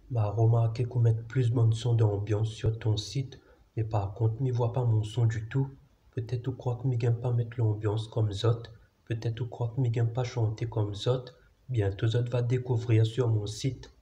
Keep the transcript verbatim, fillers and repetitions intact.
Bah, remarqué qu'on met plus bonne son d'ambiance sur ton site, mais par contre, m'y vois pas mon son du tout. Peut-être tu crois que m'y gagne pas mettre l'ambiance comme Zot. Peut-être tu crois que m'y gagne pas chanter comme Zot. Bientôt Zot va découvrir sur mon site.